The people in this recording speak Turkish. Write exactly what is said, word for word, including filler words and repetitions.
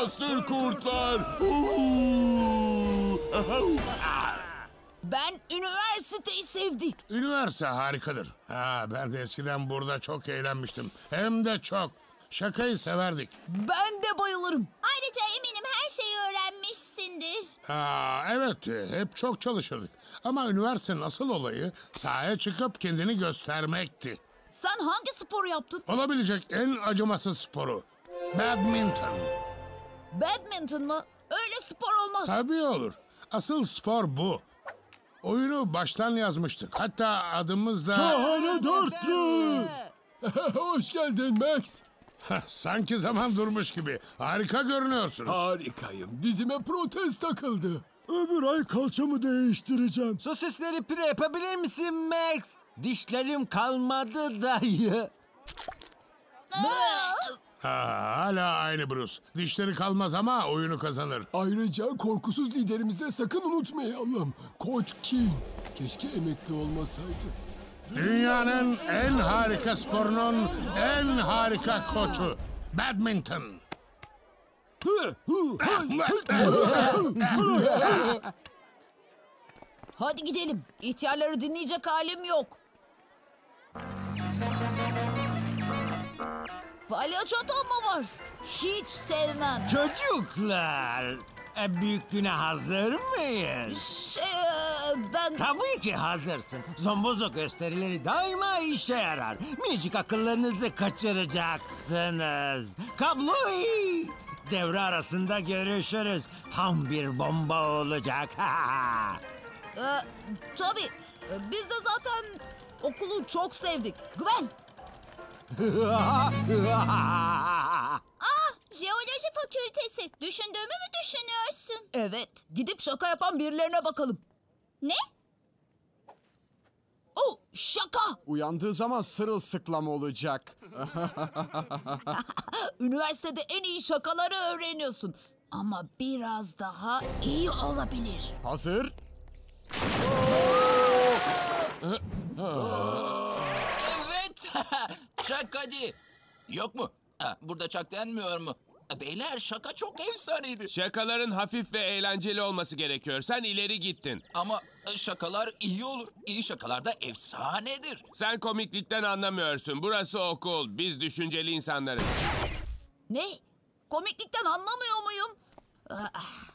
bastır kurtlar. Ben üniversiteyi sevdim. Üniversite harikadır. Ha, ben de eskiden burada çok eğlenmiştim. Hem de çok. Şakayı severdik. Ben de bayılırım. Ayrıca eminim her şeyi öğrenmişsindir. Aa, evet, hep çok çalışırdık. Ama üniversitenin asıl olayı sahaya çıkıp kendini göstermekti. Sen hangi sporu yaptın? Olabilecek en acımasız sporu. Badminton. Badminton mı? Öyle spor olmaz. Tabii olur. Asıl spor bu. Oyunu baştan yazmıştık. Hatta adımız da... Şahane dörtlü. Hoş geldin Max. Sanki zaman durmuş gibi. Harika görünüyorsunuz. Harikayım. Dizime protez takıldı. Öbür ay kalçamı değiştireceğim. Sosisleri püre yapabilir misin Max? Dişlerim kalmadı dayı. Ha, hala aynı Bruce. Dişleri kalmaz ama oyunu kazanır. Ayrıca korkusuz liderimizi de sakın unutmayalım. Koç King. Keşke emekli olmasaydı. Dünyanın en harika sporunun en harika koçu. Badminton. Hadi gidelim. İhtiyarları dinleyecek halim yok. Palyaço adam mı var? Hiç sevmem. Çocuklar, e, büyük güne hazır mıyız? Şey, e, ben... Tabii ki hazırsın. Zombozo gösterileri daima işe yarar. Minicik akıllarınızı kaçıracaksınız. Kabloy! Devre arasında görüşürüz. Tam bir bomba olacak. E, tabii. E, Biz de zaten okulu çok sevdik. Gwen. Ah, jeoloji fakültesi. Düşündüğümü mü düşünüyorsun? Evet. Gidip şaka yapan birilerine bakalım. Ne? Oh, şaka. Uyandığı zaman sırılsıklam olacak. Üniversitede en iyi şakaları öğreniyorsun. Ama biraz daha iyi olabilir. Hazır. Evet. Çak hadi. Yok mu? Ha, burada çak denmiyor mu? Beyler şaka çok efsaneydi. Şakaların hafif ve eğlenceli olması gerekiyor. Sen ileri gittin. Ama şakalar iyi olur. İyi şakalar da efsanedir. Sen komiklikten anlamıyorsun. Burası okul. Biz düşünceli insanlarız. Ne? Komiklikten anlamıyor muyum? Ah,